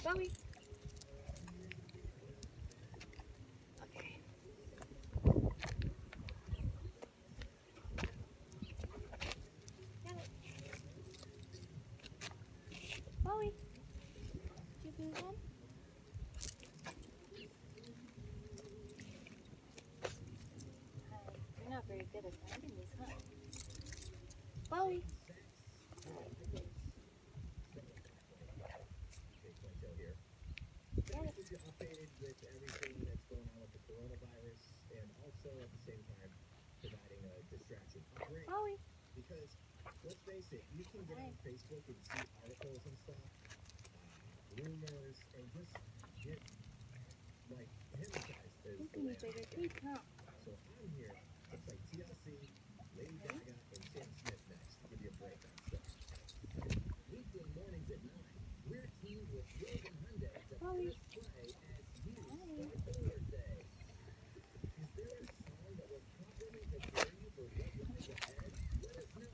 Bowie. Okay. Got it. Bowie. Did you move on? You're not very good at finding these, huh? Bowie. Keep you updated with everything that's going on with the coronavirus and also at the same time providing a distraction. Great. Bowie. Because let's face it, you can get on Facebook and see articles and stuff, rumors, and just get like hypnotized as You the can way use bigger trees, huh? So I'm here to play TLC, Lady Gaga, and Sam Smith next to give you a break on stuff. Weekday mornings at 9, we're teamed with Yogan Hyundai to Bowie. press play as you start the workday. Is there a song that will properly prepare you for what lies ahead? Let us know.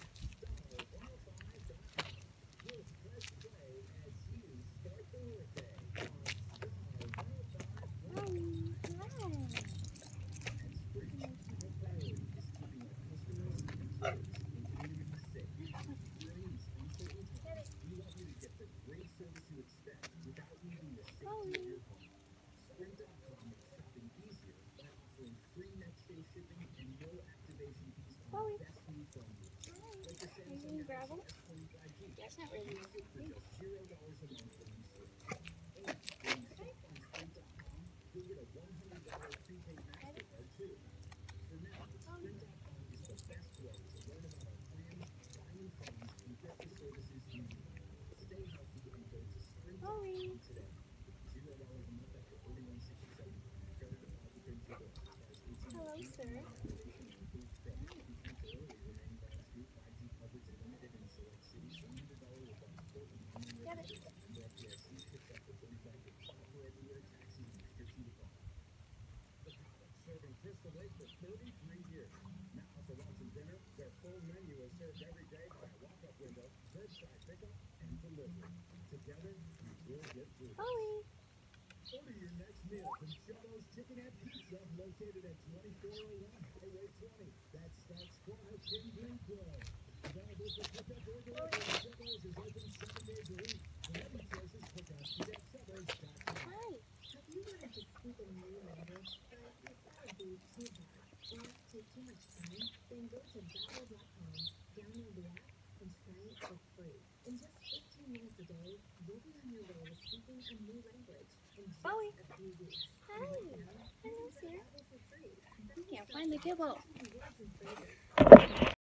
Star105.com. We'll press play as you start the workday on Star105.com. Bowie. Hi. At Sprint, our priority is keeping our customers, employees, and communities safe. During these uncertain times, we want you to get the great service you expect without leaving the safety of your home. Sprint.com makes shopping easier by offering free next day shipping and no activation fees on the best new phone deals. Like the Are you Samsung gonna grab them? Galaxy S25G. That's not really Use it for easy. just $0 a month when you switch. And when you shop on Sprint.com, you'll get a $100 prepaid MasterCard too. For now, Sprint.com is the best way to learn about our plans, buy new phones, and get the services you need. Stay healthy and go to Sprint.com today. $0 a month after 41.67. Credit deposit paid to the requires 18 Hello, months. sir. Activation includes credit. If you cancel early, remaining balance due. 5G coverage limited in select cities. $100 refund important. Online Get it. registration number FDIC ships up to 35 days. Offer everywhere. Taxes and restrictions apply. The Palace, serving Crystal Lake for 33 years. Now for lunch and dinner, their full menu is served every day by a walk-up window, curbside pickup, and delivery. Together, we will get through. Bowie. Order your next meal from Cholo's Chicken and Pizza, located at 2401 Highway 20. That's Starks Courthouse in Greensboro. Available for pickup or delivery, Cholo's is open 7 days a week. For many choices, pick up at Cholo's.com. Hi. Have you wanted to speak a new language, but you thought it'd be too hard or take too much time? Then go to Babbel.com, download the app, and try it for free. In just 15 minutes a day, you'll be on your way to speaking a new language in just Bowie. a few weeks. Hi. And right now, you Hello, can try sir. Babbel for free. You can't find the kibble. Babbel words and phrases.